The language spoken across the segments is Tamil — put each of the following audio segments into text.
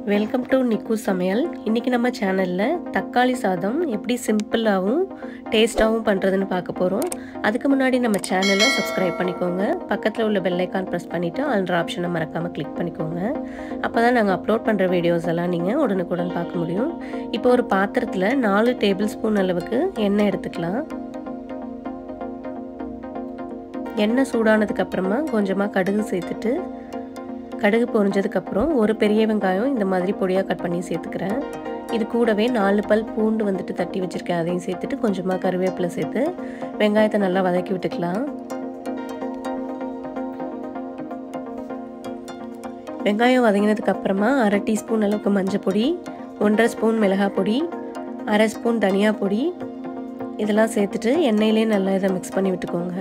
வெல்கம் டு நிக்கு சமையல். இன்னைக்கு நம்ம சேனல்ல தக்காளி சாதம் எப்படி சிம்பிளாவும் டேஸ்டாவும் பண்றதுன்னு பார்க்க போறோம். அதுக்கு முன்னாடி நம்ம சேனலை சப்ஸ்கிரைப் பண்ணிக்கோங்க. பக்கத்துல உள்ள பெல் ஐகான் பிரஸ் பண்ணிட்டு ஆல்ன்ற ஆப்ஷனை மறக்காம கிளிக் பண்ணிக்கோங்க. அப்பதான் நாங்க அப்லோட் பண்ற வீடியோஸ் எல்லாம் நீங்க உடனுக்குடன் பார்க்க முடியும். இப்போ ஒரு பாத்திரத்துல 4 டேபிள் ஸ்பூன் அளவுக்கு எண்ணெய் எடுத்துக்கலாம். எண்ணெய் சூடானதுக்கு அப்புறமா கொஞ்சமா கடுகு சேர்த்துட்டு கடுகு பொரிஞ்சதுக்கு அப்புறம் ஒரு பெரிய வெங்காயம் இந்த மாதிரி பொடியா கட் பண்ணி சேர்த்துக்கிறேன். இது கூடவே 4 பல் பூண்டு வந்துட்டு தட்டி வச்சிருக்கேன். அதையும் சேர்த்துட்டு கொஞ்சமா கருவேப்பிலை சேர்த்து வெங்காயத்தை நல்லா வதக்கி விட்டுக்கலாம். வெங்காயம் வதங்கினதுக்கு அப்புறமா 1/2 டீஸ்பூன் அளவுக்கு மஞ்சள் பொடி, 1/2 ஸ்பூன் மிளகாய் பொடி, 1/2 ஸ்பூன் தனியா பொடி இதெல்லாம் சேர்த்துட்டு எண்ணெயிலே நல்லா இதை மிக்ஸ் பண்ணி விட்டுக்கோங்க.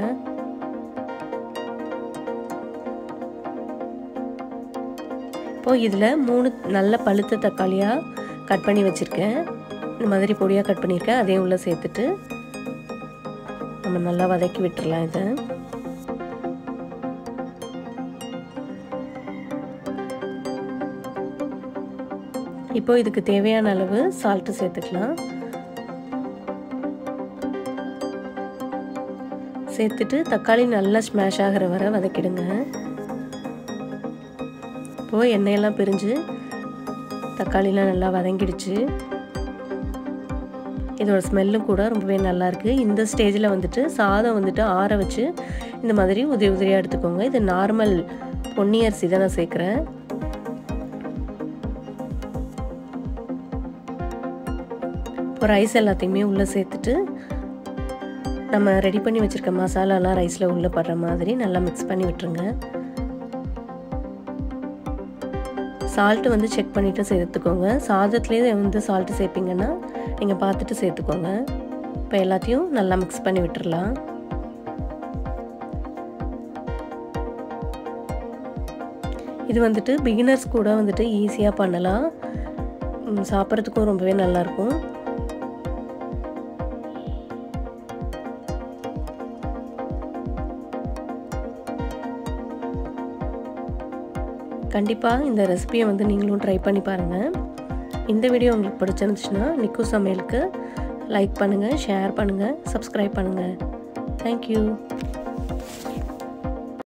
இப்போ இதில் 3 நல்ல பழுத்த தக்காளியாக கட் பண்ணி வச்சுருக்கேன். இந்த மாதிரி பொடியாக கட் பண்ணியிருக்கேன். அதையும் உள்ளே சேர்த்துட்டு நம்ம நல்லா வதக்கி விட்டுடலாம். இதை இப்போ இதுக்கு தேவையான அளவு சால்ட்டு சேர்த்துக்கலாம். சேர்த்துட்டு தக்காளி நல்லா ஸ்மாஷ் ஆகிற வரை வதக்கிடுங்க. இப்போது எண்ணெயெல்லாம் பிரிஞ்சு தக்காளிலாம் நல்லா வதங்கிடுச்சு. இதோட ஸ்மெல்லும் கூட ரொம்பவே நல்லாயிருக்கு. இந்த ஸ்டேஜில் வந்துட்டு சாதம் வந்துட்டு ஆற வச்சு இந்த மாதிரி உதிரி உதிரியாக எடுத்துக்கோங்க. இது நார்மல் பொன்னி அரிசி தான் நான் சேர்க்குறேன். இப்போ ரைஸ் எல்லாத்தையுமே உள்ளே சேர்த்துட்டு நம்ம ரெடி பண்ணி வச்சுருக்க மசாலாலாம் ரைஸில் உள்ளே படுற மாதிரி நல்லா மிக்ஸ் பண்ணி விட்டுருங்க. சால்ட்டு வந்து செக் பண்ணிவிட்டு சேர்த்துக்கோங்க. சாதத்துலேயே வந்து சால்ட்டு சேர்ப்பீங்கன்னா நீங்கள் பார்த்துட்டு சேர்த்துக்கோங்க. இப்போ எல்லாத்தையும் நல்லா மிக்ஸ் பண்ணி விட்டுடலாம். இது வந்துட்டு பிகினர்ஸ் கூட வந்துட்டு ஈஸியாக பண்ணலாம். சாப்பிட்றதுக்கும் ரொம்பவே நல்லாயிருக்கும். கண்டிப்பாக இந்த ரெசிபியை வந்து நீங்களும் ட்ரை பண்ணி பாருங்கள். இந்த வீடியோ உங்களுக்கு பிடிச்சிருந்துச்சுன்னா நிக்கு சமையலுக்கு லைக் பண்ணுங்கள், ஷேர் பண்ணுங்கள், சப்ஸ்கிரைப் பண்ணுங்கள். தேங்க்யூ.